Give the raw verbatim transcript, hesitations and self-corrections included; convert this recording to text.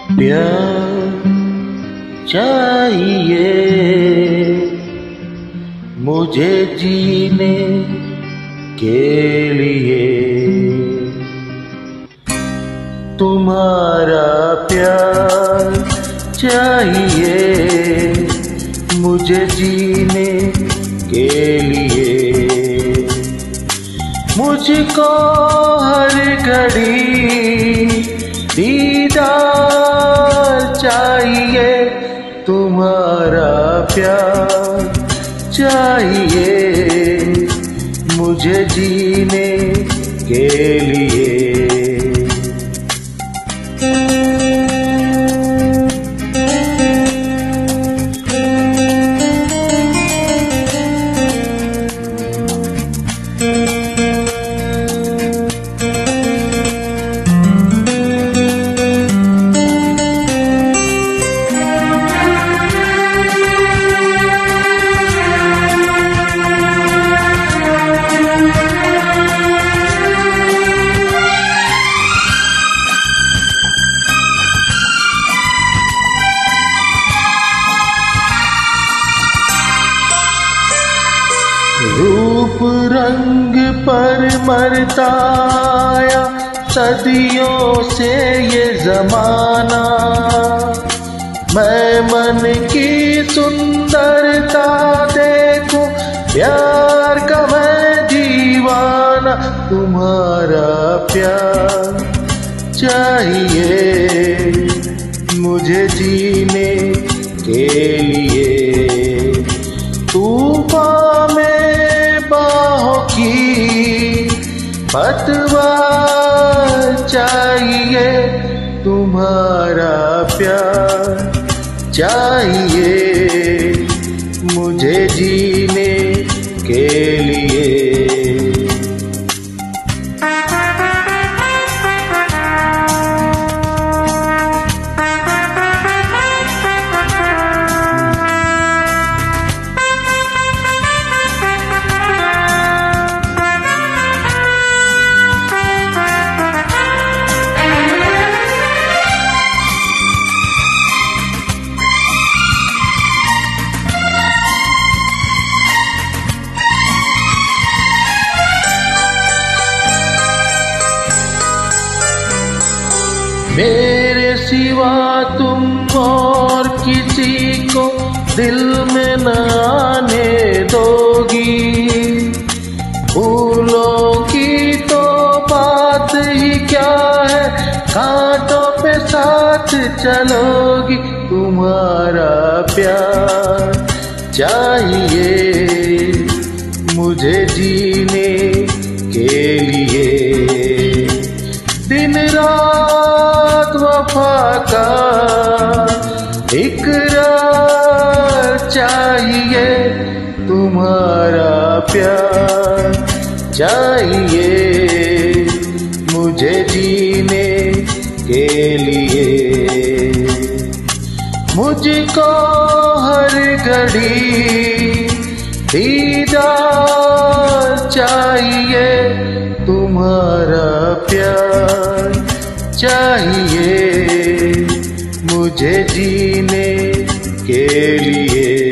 प्यार चाहिए मुझे जीने के लिए, तुम्हारा प्यार चाहिए मुझे जीने के लिए। मुझको हर घड़ी दीदार चाहिए, तुम्हारा प्यार चाहिए मुझे जीने के लिए। रूप रंग पर मरता आया सदियों से ये जमाना, मैं मन की सुंदरता देखूं प्यार का मैं दीवाना। तुम्हारा प्यार चाहिए मुझे जीने के लिए, तूफान में बाहों की पतवार चाहिए, तुम्हारा प्यार चाहिए मुझे जीने के लिए। मेरे सिवा तुम और किसी को दिल में न आने दोगी, फूलों की तो बात ही क्या है, कांटों पे साथ चलोगी। तुम्हारा प्यार चाहिए मुझे जीने के लिए, दिन रात वफा का इकरार चाहिए, तुम्हारा प्यार चाहिए मुझे जीने के लिए। मुझको हर घड़ी दीदार चाहिए, तुम्हारा प्यार चाहिए मुझे जीने के लिए।